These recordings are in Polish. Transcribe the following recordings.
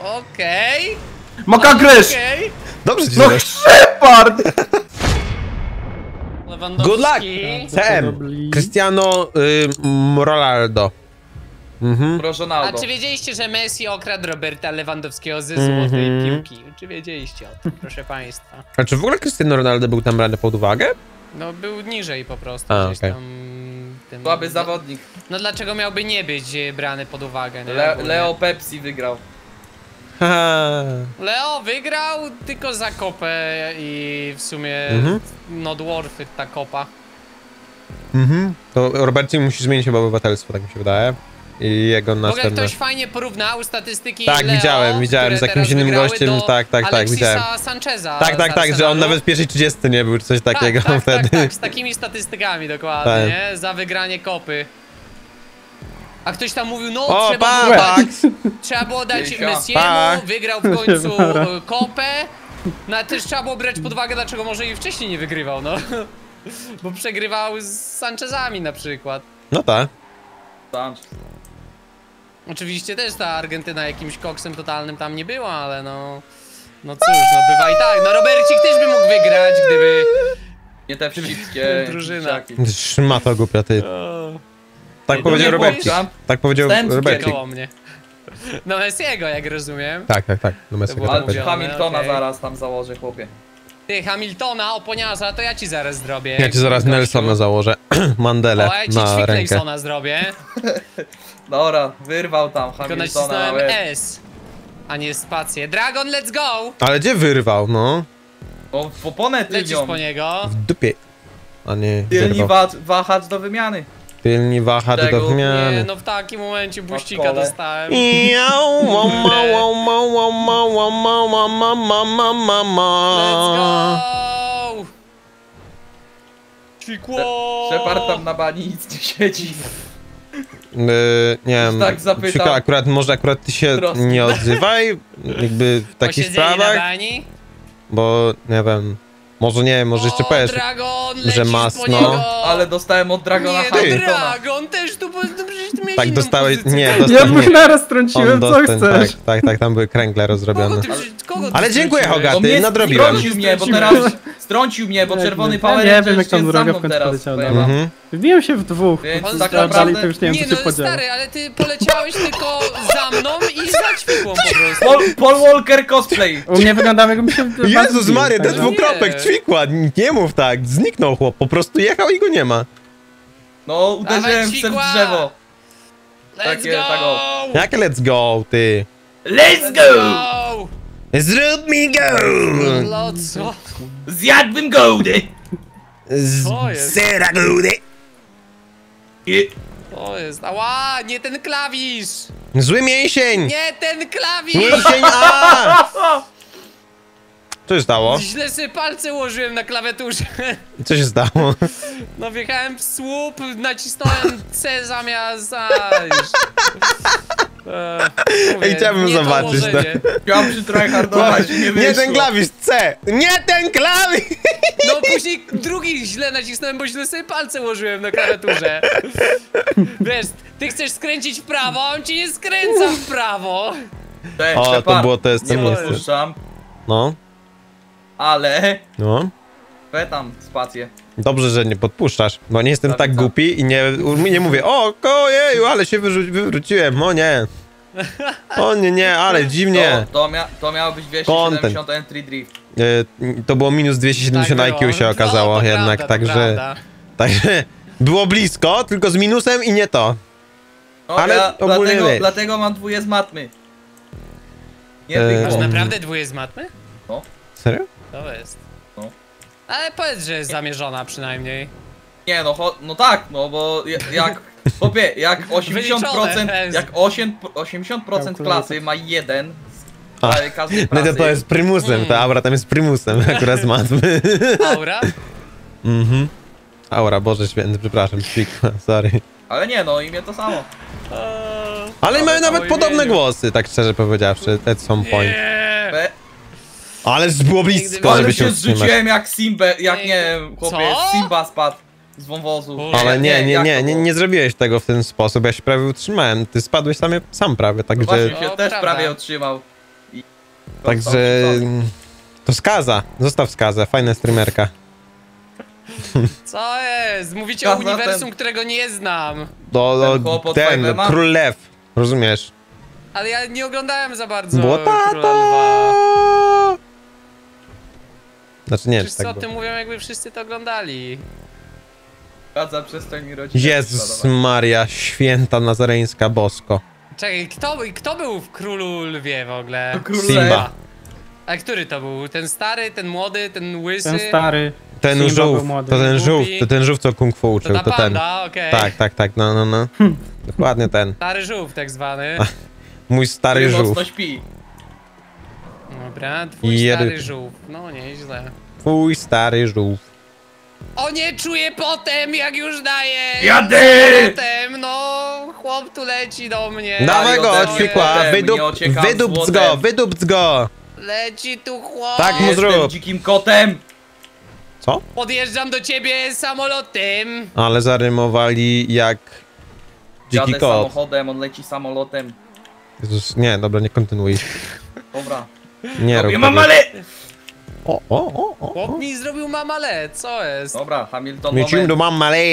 Okej. Moka gryź! Okej. Dobrze ci No się Shepard! Lewandowski. Good luck! CM. Cristiano Ronaldo. Proszę A Ronaldo. czy wiedzieliście, że Messi okradł Roberta Lewandowskiego ze złotej piłki? Czy wiedzieliście o tym, proszę państwa? A czy w ogóle Cristiano Ronaldo był tam brany pod uwagę? No był niżej po prostu. A, gdzieś okej. tam, tym, Słaby zawodnik. No dlaczego miałby nie być brany pod uwagę? Nie? Leo Pepsi wygrał. Haha. Leo wygrał tylko za kopę i w sumie not worth it ta kopa. To Robercie musi zmienić chyba obywatelstwo, tak mi się wydaje. I jego W ogóle następne... ktoś fajnie porównał statystyki Tak, Leo, widziałem które z jakimś teraz innym wygrały gościem, do tak, widziałem. Alexisa Sancheza Tak, z że on Arsenalu. nawet w pierwszej 30 nie był, czy coś takiego wtedy. Tak, z takimi statystykami dokładnie, Tak. nie? Za wygranie kopy. A ktoś tam mówił, no O, trzeba było dać Pięcia. Messiemu, Tak. wygrał w końcu kopę. No ale też trzeba było brać pod uwagę, dlaczego może i wcześniej nie wygrywał, no. Bo przegrywał z Sanchezami na przykład. No tak. Sanchez. Oczywiście też ta Argentyna jakimś koksem totalnym tam nie była, ale no... No cóż, no bywa i tak. No Robercik też by mógł wygrać, gdyby... Nie te wszystkie Drużyna. dzieciaki. Szmato głupia, ty. Tak Nie, powiedział nie Robercik. powiem. Tak powiedział Stępki Robercik. Koło mnie. No Messiego, jak rozumiem. Tak. No Messi było tak Ale powiedział. Hamiltona okej. zaraz tam założę, chłopie. Ty, Hamiltona, oponiarza, to ja ci zaraz zrobię. Ja ci zaraz gościu. Nelsona założę. Mandelę O, ja ci na rękę. Claytona zrobię. Dobra, wyrwał tam Tylko Hamiltona na nacisnąłem łeb. S, a nie spację. Dragon, let's go! Ale gdzie wyrwał, no? O, w oponę Lecisz tylnią. po niego. W dupie. A nie, Tylni wyrwał. wahacz do wymiany. Tylni wahacz do Czego? Nie, wymiany. no w takim momencie buścika kole. dostałem. Let's go! Ćwikło! Shepard tam na bani nic nie siedzi. Nie wiem, Tak zapytał. Czeka, akurat ty się Troski. nie odzywaj, jakby w takich Posiedzenie na sprawach, bani. bo nie wiem, może nie, może jeszcze O, powiesz, Dragon, że lecisz masno. po niego. Ale dostałem od Dragona Nie, no Hamiltona. Dragon też tu, bo przecież ty miałeś tak inną dostałeś, pozycję. nie, Ja dostałeś, puszlera strąciłem, co dostał, chcesz? tak, tam były kręgle rozrobione. Kogo ty, kogo ty Ale dziękuję, strąciłeś? Hogaty. On mnie nadrobiłem. strącił mnie, bo teraz strącił mnie, bo Nie, czerwony nie. Power Ja nie Ranger wiem, jak tam jest droga za w mną końcu teraz. poleciała, powiem dobra. wam. Wbiłem się w dwóch. Więc On tak zdał Dalej to naprawdę już nie wiem, Nie co się no, podziało. stary, ale ty poleciałeś tylko za mną i za ćwikłą po prostu. Paul Walker cosplay. U mnie wyglądałem, jakbym się... Jezus Maria, ten tak. dwukropek Nie. ćwikła, nie mów tak, zniknął chłop, po prostu jechał i go nie ma. No, uderzyłem w ćwikła. drzewo. Let's Takie, go! tak o. Jakie let's go, ty? Let's go! Zrób mi go! No co? Zjadłbym gołdy. Co jest? Sera goudy! To jest, ała, nie ten klawisz! Zły mięsień! Nie ten klawisz! Mięsień A! Co się stało? Źle sobie palce ułożyłem na klawiaturze. Co się stało? No wjechałem w słup, nacisnąłem C zamiast A już. Mówię, chciałbym nie to zobaczyć to. ułożenie. Chciałem przytryhardować i nie wyszło. Nie ten klawisz C! Nie ten klawisz! No później drugi źle nacisnąłem, bo źle sobie palce ułożyłem na klawiaturze. Wiesz, ty chcesz skręcić w prawo, a on ci nie skręca w prawo. Cześć, O, to Shepard. było to jest Nie ten miejsce. podpuszczam, No, ale... no. Tam spację. Dobrze, że nie podpuszczasz, bo nie jestem tak Prawie głupi i nie mówię o, ojeju, ale się wywróciłem, o nie. O nie, ale dziwnie. To miało być 270 entry drift. To było minus 270 Tak IQ było. się okazało No, to jednak, prawda, to także... prawda. Także było blisko, tylko z minusem i nie to. No, Ale ja ogólnie wiesz. dlatego mam dwóje z matmy. Nie Masz Masz tylko. naprawdę dwóje z matmy? Serio? To jest. No. Ale powiedz, że jest zamierzona przynajmniej. Nie no, no tak, no bo jak... Chłopie, jak 80%, Wyliczone. jak 80% klasy ma jeden A, z każdej No pracy. to jest prymusem, to Aura tam jest prymusem, akurat z matmy. Aura? Aura, Boże Święty, przepraszam, ćwikła, sorry. Ale nie no, imię to samo. Ale mają nawet o podobne imieniu. głosy, tak szczerze powiedziawszy, at some point. Nie. Be Ale było blisko, Ale żeby się się utrzymać. zrzuciłem jak Simba, jak nie wiem, chłopie, Co? Simba spadł z wąwozu. Boże. Ale jak to było? nie zrobiłeś tego w ten sposób, ja się prawie utrzymałem. Ty spadłeś sam prawie, No także... właśnie się O, też prawda. prawie otrzymał. Także... To Skaza. Zostaw Skazę, fajna streamerka. Co jest? Mówicie o Skaza uniwersum, ten- którego nie znam. Ten chłop od Fajlema? Król Lew. Rozumiesz? Ale ja nie oglądałem za bardzo Było Króla Lwa. tata! Znaczy nie, czy Wszyscy tak o było. tym mówią, jakby wszyscy to oglądali. Skaza, przestań mi rodzić. Jezus Maria, święta nazareńska bosko. Czekaj, kto był w Królu Lwie w ogóle? Król Simba. Lew. A który to był? Ten stary, ten młody, ten łysy? Ten stary. Ten Simba żółw, był młody. to ten żółw, Głupi. to ten żółw, co kung fu To uczył, ta to ten. panda, okej. Tak, no. Dokładnie ten. Stary żółw tak zwany. Mój stary Który żółw. mocno śpi. Dobra, twój Jedy- stary żółw. No, nieźle. Twój stary żółw. O nie, czuję potem, jak już daję! Jadę! Potem, no, chłop tu leci do mnie. Dawaj go, ode mnie ćwikła, potem, nie ociekam wydupc go, złotem. wydupc go! Leci tu chłop. Tak mu Jestem zrób. dzikim kotem. Co? Podjeżdżam do ciebie samolotem. Ale zarymowali jak dziki Jadę kot. samochodem, on leci samolotem. Jezus, nie, dobra, nie kontynuuj. Dobra. Nie rób Robię tego. mamale! O. Chłop mi zrobił mamale, co jest? Dobra, Hamilton, Miecium do moment. mamale.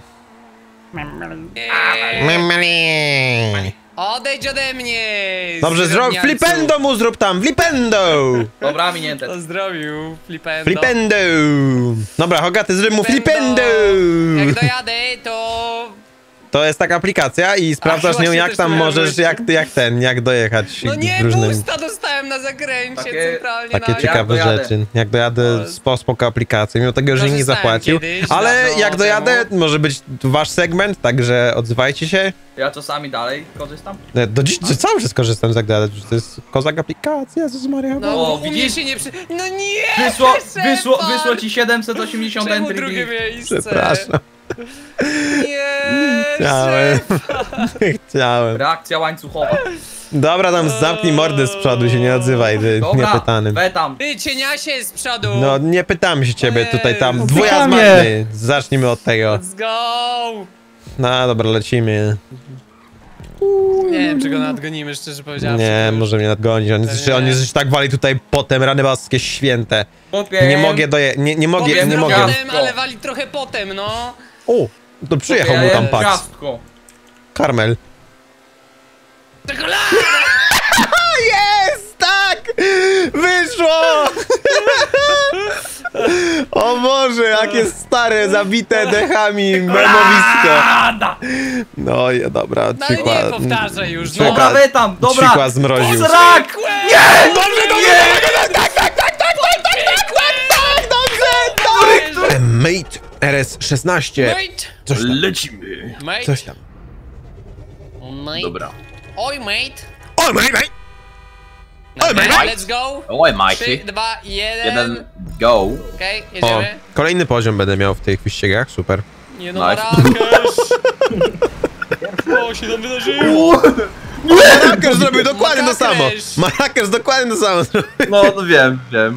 Eee, Mamale. odejdź ode mnie! Dobrze, zrób, zwyrodnialcu. flipendo mu zrób tam, flipendo! Dobra, minięte. To zrobił, flipendo. Flipendo! Dobra, Hogaty, zrób mu Flipendo. flipendo! Jak dojadę, to... To jest taka aplikacja i sprawdzasz nią, właśnie jak też tam miałem możesz, myśli. jak dojechać No nie, różnym... boosta dostałem na zakręcie Takie- centralnie Takie na... ciekawe dojadę. rzeczy. Jak dojadę, spoko aplikacja, mimo tego, że nikt nie Korzystałem zapłacił. kiedyś, Ale dawno jak dojadę, temu. może być wasz segment, także odzywajcie się. Ja czasami dalej korzystam. Do dziś cały czas korzystam z jak dojadę, to jest kozak aplikacja, Jezus Maria. No, O, u mnie widzisz? się nie przy... No nie! Wyszło ci 780 Czemu entry. drugie miejsce? Przepraszam, Nie, chciałem. Chciałem. Reakcja łańcuchowa. Dobra, tam zamknij mordę z przodu, się nie odzywaj, ty Dobra, niepytanym. wetam. Ty, cieniasie z przodu! No, nie pytamy się ciebie Ojej. tutaj, tam No, dwuja z pytamy. Magdy. Zacznijmy od tego. Let's go! No, dobra, lecimy. Nie wiem, czy go nadgonimy, szczerze powiedziawszy. Nie, może mnie nadgonić, on jest już tak wali tutaj potem, rany boskie święte. Chłopie, Nie mogę nie mogę, Powiem nie trochę mogę. potem, ale wali trochę potem, no. O, to przyjechał mu tam patrz. Ciastko. Karmel. Czekolada! Jest, tak! Wyszło! O Boże, jakie stare, zabite dechami memowisko. Ada! No i dobra, No ale przykład. nie powtarzaj już, no. Przykład. Dobra, wetam, dobra. Przykład zmroził. Srak! Nie! Mate RS-16. Mate! Coś tam, Lecimy. Mate! coś tam. Mate! Dobra. Oj, mate! O, mate! Dobra, mate. let's go! Oj, 3, Mikey. 2, 1. Jeden, go. Okej, O, jedziemy. kolejny poziom będę miał w tych wyścigach, super. Nie no, Nice. Marrakesz! Co się tam wydarzyło? Marrakesz zrobił dokładnie to samo. Marrakesz. Marrakesz dokładnie to samo zrobił. No, to wiem.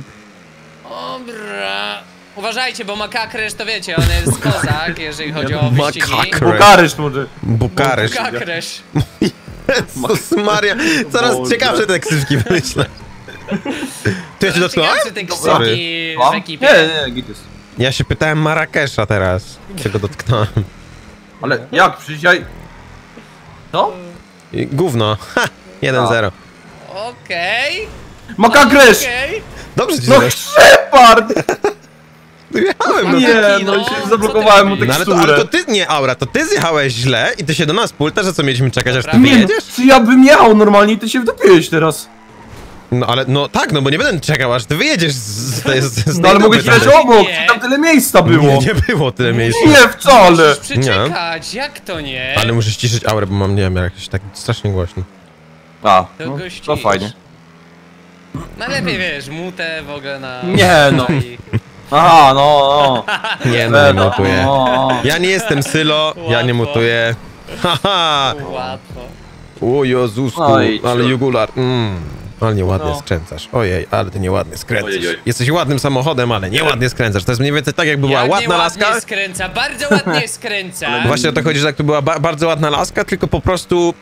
Dobra. Uważajcie, bo Makakresz to wiecie, on jest kozak, jeżeli chodzi o wyścigi. Makakresz. Bukaryszt może. Bukaresz. Makakresz. Jezus Maria, coraz Boże. ciekawsze te ksywki wymyślę. Ty ja się dotknąłem? Ciekawsze te Sorry. ksywki w Mam? ekipie. Nie, gitus. Ja się pytałem Marrakesza teraz, czego dotknąłem. Ale jak? Przecież ja... Co? I gówno, ha, 1-0. Okej. Makakresz! Okej. Dobrze ci No się Shepard! Jechałem, no. Nie, taki, no no, się co zablokowałem mu ty No ale teksturę. to ty, nie Aura, to ty zjechałeś źle i ty się do nas pulta, że co mieliśmy czekać aż ty Dobra. Nie, wyjedziesz? czy ja bym jechał normalnie i ty się wdopiłeś teraz. No ale, no tak, no bo nie będę czekał aż ty wyjedziesz z tej No ale mogłeś dupy, jechać tak? obok, Nie. czy tam tyle miejsca było. Nie było tyle miejsca. Nie, wcale. Musisz przeczekać, jak to nie? Ale muszę ściszyć Aurę, bo mam, nie wiem, jakiś tak strasznie głośno. A, To no, gościsz. to fajnie. Najlepiej wiesz, mutę w ogóle na... Nie, no. i- Aha, no, Nie, no nie mutuję. no. Ja nie jestem Sylo, ja nie Łatwo. mutuję. Haha! Łatwo. O Jezusku, Oj, ale ciu. jugular. Ale nieładnie No. skręcasz. Ojej, ale ty nieładnie skręcasz. Ojej, oj. Jesteś ładnym samochodem, ale nieładnie skręcasz. To jest mniej więcej tak, jakby była Jak ładna nieładnie laska. skręca, bardzo ładnie skręca. Właśnie o to chodzi, że jak tu była bardzo ładna laska, tylko po prostu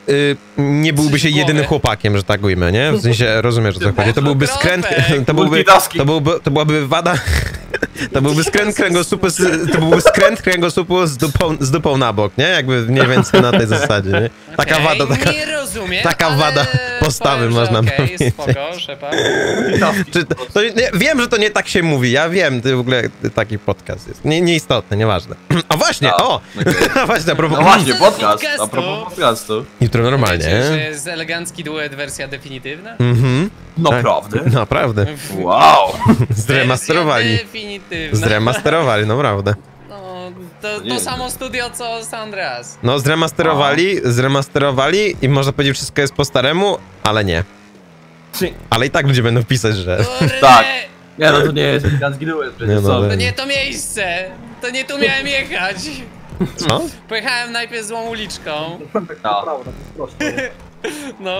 nie byłby się jedynym chłopakiem, że tak ujmę, nie? W sensie, rozumiesz, o co chodzi. To byłby skręt, to byłaby wada... To byłby skręt kręgosłupu z dupą na bok, nie? Jakby mniej więcej na tej zasadzie, nie? Taka Okej, wada, taka... nie rozumiem, taka ale wada postawy powiem, że można okej, powiedzieć. spoko, Szepard. Czy to nie, wiem, że to nie tak się mówi, ja wiem, w ogóle taki podcast jest. Nieistotne, nieważne. A właśnie, o! A właśnie, a propos... No właśnie, Co do podcast. podcastu? A propos podcastu. Jutro Wiecie, normalnie. że jest elegancki duet, wersja definitywna? Mhm. Naprawdę? Naprawdę. Wow. Zremasterowali. Wersja definitywna. Zremasterowali, naprawdę. No, nie to wiem. samo studio co San Andreas. No, zremasterowali i można powiedzieć, wszystko jest po staremu, ale nie. Ale i tak ludzie będą pisać, że... Kurde, Tak. Nie, no to nie jest elegancki duet, przecież Nie, no, co? ale- To nie to miejsce. To nie tu miałem jechać. Co? Pojechałem najpierw złą uliczką. No. No.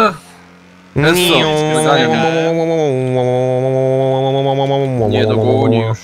Nie dogonisz.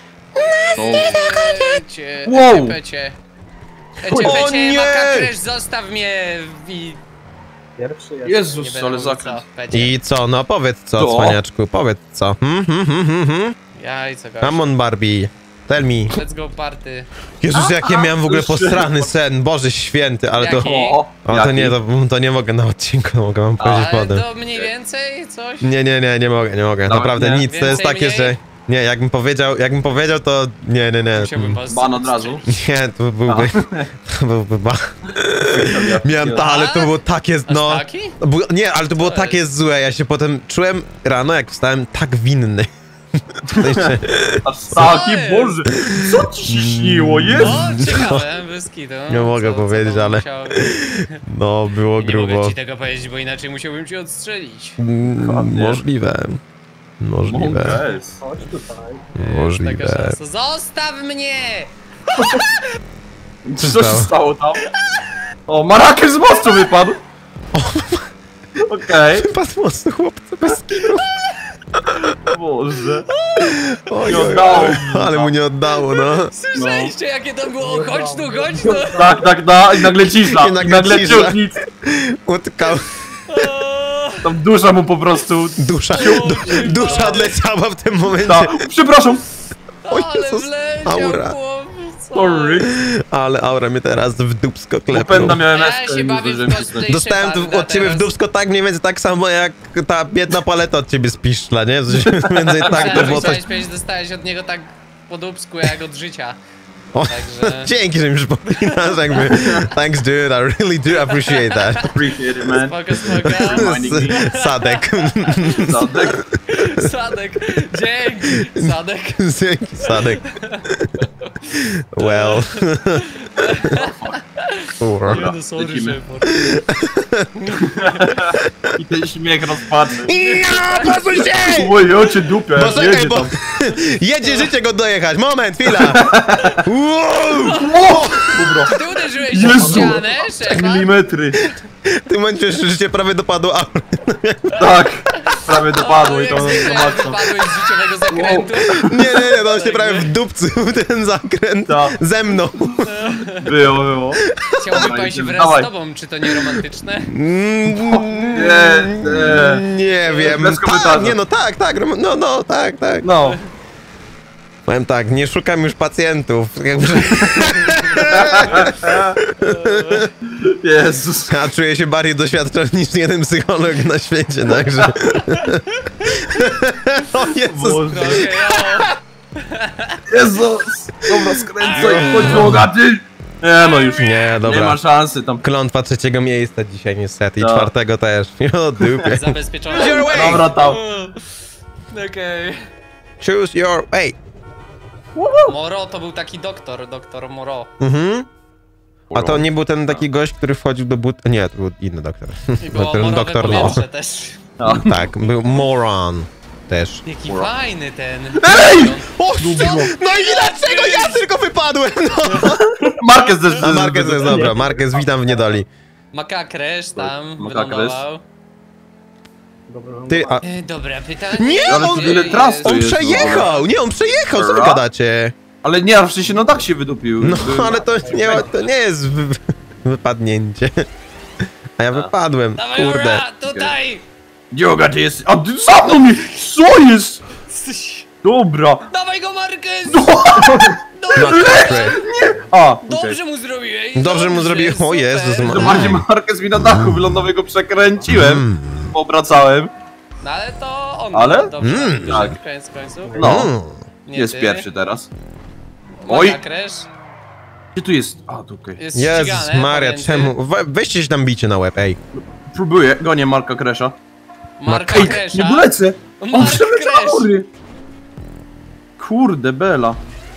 Pecie, Wow. pecie. O Pecie, nie! Makakresz, zostaw mnie i... Nie Jezus, będę ale mówił zakręt. co, Pecie. I co? No powiedz co, Co? cwaniaczku, powiedz co. Jajco, gość. Come on, Barbie. Tell me. Let's go party. Jezus, jak ja miałem w ogóle Jeszcze. posrany sen, Boże święty, ale to... Jaki? O, to nie, to nie mogę na odcinku, mogę wam powiedzieć Ale potem. to mniej więcej coś? Nie, nie mogę. Nawet Naprawdę nie? nic, to jest Więcej, takie, mniej? że... Nie, jakbym powiedział, to... Nie. Musiałbym was Ban od razu. Nie, to byłby... To byłby Miałem ale to było takie... Aż No... taki? Nie, ale to było Co takie jest? złe, ja się potem czułem rano, jak wstałem, tak winny. W sensie, Aż taki, jest? Boże. Co ci się śniło? Jezu. No, ciekawe, bez kitu. Nie mogę Co powiedzieć, tam ale- musiało- no, było Nie grubo. mogę ci tego powiedzieć, bo inaczej musiałbym cię odstrzelić. Możliwe. Mądres. Taka Możliwe. szansa. Zostaw mnie! Co się stało tam? O, Marrakesz z mostu wypadł. Okej. Pas mocno, chłopcy, bez kitu. Boże. Oj, Nie oddało mi, ale mu nie oddało, no. Słyszeliście jakie to było? Chodź tu! Tak, i nagle cisza. I nagle I nagle cisza. ciut, nic. Utkał. O, Tam dusza mu po prostu... Dusza odleciała w tym momencie. Ta. Przepraszam. Oj, ale Jezus, wleciał aura. chłop, co? Sorry. Ale aura mnie teraz w dupsko Popęda klepnął. miałem Ja eskę się i nie bawię w zdążyłem cosplay. cisnąć. Dostałem Szepanda od ciebie w teraz. dupsko tak mniej więcej tak samo jak ta biedna paleta od ciebie spiszczla, nie? W sensie mniej więcej tak to było coś... Chciałeś powiedzieć, dostałeś od niego tak po dupsku jak od życia. O, Także... dzięki, że mi przypominasz, jakby... Thanks, dude, I really do appreciate that. Appreciate it, man. Spoko. Reminding me. Sadek. Sadek. Sadek. Dzięki. Sadek. Dzięki, Sadek. Well. Kurwa. Nie no, sorry, lecimy. Szepard. I ten śmiech rozpaczy. Ja, posuń się! Oj, ocie dupia, Poczekaj, jedzie bo... tam. Jedzie życie go dojechać, moment, chwila! Ty uderzyłeś w Jezu. ścianę, Szepard? Milimetry. W tym momencie życie prawie dopadło aury. Tak. Prawie dopadło i to jak zwykle zobaczą. wypadłeś z życiowego zakrętu. Nie, to on się prawie wdupcył ten zakręt Tak. ze mną. Było. Chciałby Dawaj, pan się idziemy, wraz dawaj. z tobą, czy to nie romantyczne? Nie wiem. Bez komentarza. Tak, nie no, tak, tak. No. Powiem tak, nie szukam już pacjentów. Jakby, Jezus. ja czuję się bardziej doświadczony niż jeden psycholog na świecie, także... O Jezus. Boże. Okej, Jezus. Dobra, skręcaj, chodź bogaty. Nie, no już. Nie, Nie dobra. ma szansy tam. Klątwa trzeciego miejsca dzisiaj niestety i Tak. czwartego też. O dupie. zabezpieczone. Your way. Dobra, tam. Okej. Choose your way. Moro to był taki doktor Moro. Mhm. A to nie był ten taki gość, który wchodził do but... Nie, to był inny doktor. I było morowe Doktor No. powietrze też. Tak, był moron też. Jaki fajny ten. O, co? No i dlaczego ja tylko wypadłem? No. Marquez też A Marquez jest dobra, Marquez, witam w niedoli. Makakresz tam Makakresz. wylądował. Ty, a... Dobra, pytanie. Nie, Ale on, tu ile tras tu on jest w ogóle. przejechał! Nie, on przejechał, co wy Ra? gadacie? Ale nie, a wcześniej no tak się wydupił. No, ale to nie jest wypadnięcie. A ja wypadłem, Dawaj, kurde. Ura, tutaj! Gdzie Hogaty jest? A ty za mną mnie! Co jest? Dobra. Dawaj go, Marquez! A, okej. Dobrze mu zrobiłeś! Dobrze mu zrobiłem. O super. Jezus, To bardziej Marquez mi na dachu wylądowego przekręciłem. Obracałem. No ale to on. Ale? Dobrze, tak. koniec końców. No, Nie jest ty. pierwszy teraz. Oj! Oj. Gdzie tu jest? A, tu okej. Jest Jezus ścigane Maria, pomiędzy czemu? Weźcie się tam bicie na łeb, ej. Próbuję, gonię Marka Kresza. Marka Ej, Kresza. nie dolecę! On Mark przeleciał Crash. góry. Kurde, Bela.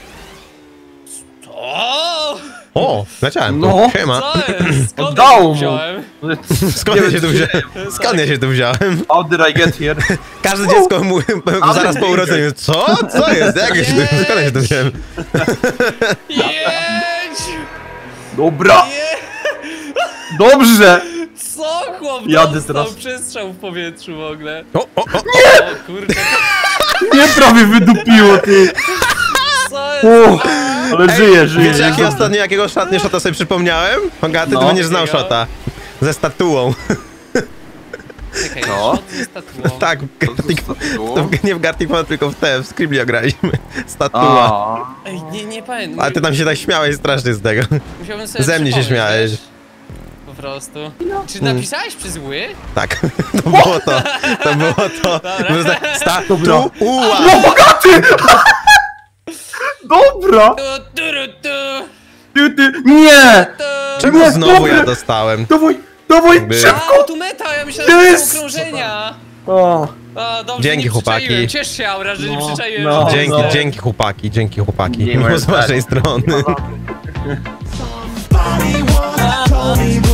O! O, leciałem No. tu, siema. Co jest? Skąd Oddało ja to mu. wziąłem? Skąd ja się tu wziąłem? Skąd ja się tu wziąłem? How did I get here? Każde dziecko mówi zaraz po urodzeniu. Co? Co jest? Jak ja się tu, skąd ja się tu wziąłem? Jedź! Dobra, Je... dobrze! Co chłop Jadę dostał teraz. przestrzał w powietrzu w ogóle? O, O kurde, Nie prawie wydupiło, ty! co jest? Uff, ale żyję. wiecie jakiego szota sobie przypomniałem? Hogaty, No. ty będziesz znał Jakiego? szota. Ze statuą. Czekaj, Co? shot ze statuą. Tak, nie w Gartic Phone, tylko w Scribblia graliśmy. Statua. A, Ej, nie pamiętam. A ty tam się tak śmiałeś strasznie z tego. Musiałbym sobie Ze mnie się przypomnieć, śmiałeś. wiesz? Po prostu. Czy napisałeś przez ły? Tak, to było to. To było to. Dobra. Statuła. no Bogaty! Dobra! Ty, nie! Czemu Nie, znowu dobra. ja dostałem? Dawaj, By- szybko! A, tu meta, ja myślałem, że Jest! to są okrążenia. O, A, dobrze, Dzięki, nie chłopaki. przyczaiłem. Ciesz się, Aura, że nie No, przyczaiłem. no. że- Dzięki chłopaki. Nie ma Miło z waszej strony. Somebody once told me